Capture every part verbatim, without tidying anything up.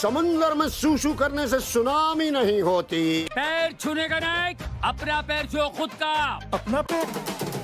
समुंदर में सूसू करने से सुनामी नहीं होती। पैर छूने का नहीं, अपना पैर छो खुद का। अपना पैर,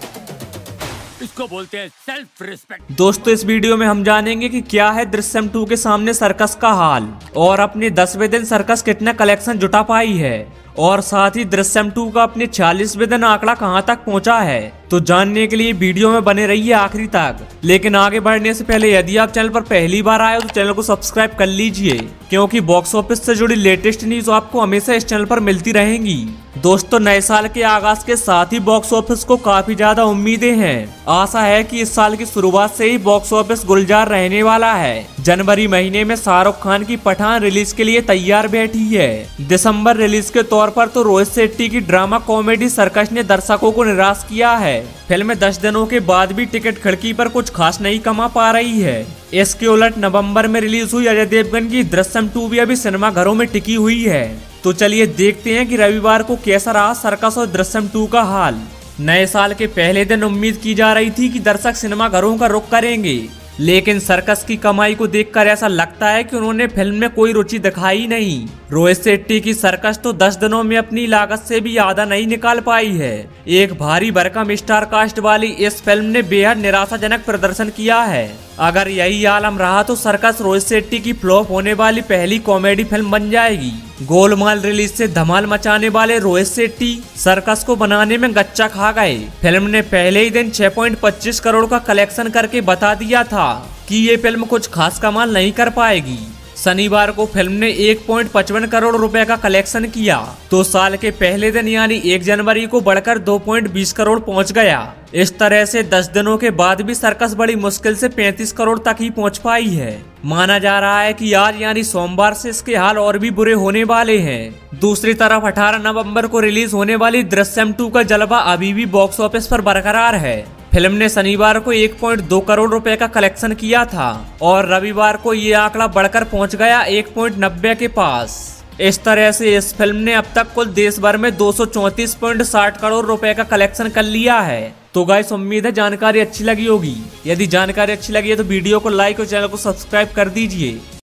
इसको बोलते हैं सेल्फ रिस्पेक्ट। दोस्तों इस वीडियो में हम जानेंगे कि क्या है दृश्यम टू के सामने सर्कस का हाल और अपने दसवें दिन सर्कस कितना कलेक्शन जुटा पाई है और साथ ही दृश्यम टू का अपने छियालीसवें दिन आंकड़ा कहां तक पहुंचा है। तो जानने के लिए वीडियो में बने रहिए आखिरी तक। लेकिन आगे बढ़ने से पहले यदि आप चैनल पर पहली बार आए हो तो चैनल को सब्सक्राइब कर लीजिए, क्योंकि बॉक्स ऑफिस से जुड़ी लेटेस्ट न्यूज आपको हमेशा इस चैनल पर मिलती रहेंगी। दोस्तों नए साल के आगाज के साथ ही बॉक्स ऑफिस को काफी ज्यादा उम्मीदें हैं। आशा है कि इस साल की शुरुआत से ही बॉक्स ऑफिस गुलजार रहने वाला है। जनवरी महीने में शाहरुख खान की पठान रिलीज के लिए तैयार बैठी है। दिसंबर रिलीज के तौर पर तो रोहित शेट्टी की ड्रामा कॉमेडी सर्कस ने दर्शकों को निराश किया है। फिल्म दस दिनों के बाद भी टिकट खिड़की पर कुछ खास नहीं कमा पा रही है। इसके उलट नवंबर में रिलीज हुई अजय देवगन की दृश्यम टू भी अभी सिनेमा घरों में टिकी हुई है। तो चलिए देखते हैं कि रविवार को कैसा रहा सर्कस और दृश्यम टू का हाल। नए साल के पहले दिन उम्मीद की जा रही थी कि दर्शक सिनेमा घरों का रुख करेंगे, लेकिन सर्कस की कमाई को देखकर ऐसा लगता है कि उन्होंने फिल्म में कोई रुचि दिखाई नहीं। रोहित शेट्टी की सर्कस तो दस दिनों में अपनी लागत से भी आधा नहीं निकाल पाई है। एक भारी भरकम स्टार कास्ट वाली इस फिल्म ने बेहद निराशाजनक प्रदर्शन किया है। अगर यही आलम रहा तो सर्कस रोहित शेट्टी की फ्लॉप होने वाली पहली कॉमेडी फिल्म बन जाएगी। गोलमाल रिलीज से धमाल मचाने वाले रोहित शेट्टी सर्कस को बनाने में गच्चा खा गए। फिल्म ने पहले ही दिन छह पॉइंट पच्चीस करोड़ का कलेक्शन करके बता दिया था कि ये फिल्म कुछ खास कमाल नहीं कर पाएगी। शनिवार को फिल्म ने एक पॉइंट पचपन करोड़ रुपए का कलेक्शन किया तो साल के पहले दिन यानी एक जनवरी को बढ़कर दो पॉइंट बीस करोड़ पहुंच गया। इस तरह से दस दिनों के बाद भी सर्कस बड़ी मुश्किल से पैंतीस करोड़ तक ही पहुंच पाई है। माना जा रहा है कि आज यानी सोमवार से इसके हाल और भी बुरे होने वाले हैं। दूसरी तरफ अठारह नवंबर को रिलीज होने वाली दृश्यम टू का जलवा अभी भी बॉक्स ऑफिस पर बरकरार है। फिल्म ने शनिवार को एक पॉइंट दो करोड़ रुपए का कलेक्शन किया था और रविवार को ये आंकड़ा बढ़कर पहुंच गया एक पॉइंट नब्बे के पास। इस तरह से इस फिल्म ने अब तक कुल देश भर में दो सौ चौंतीस पॉइंट साठ करोड़ रुपए का कलेक्शन कर लिया है। तो गाइस उम्मीद है जानकारी अच्छी लगी होगी। यदि जानकारी अच्छी लगी है तो वीडियो को लाइक और चैनल को सब्सक्राइब कर दीजिए।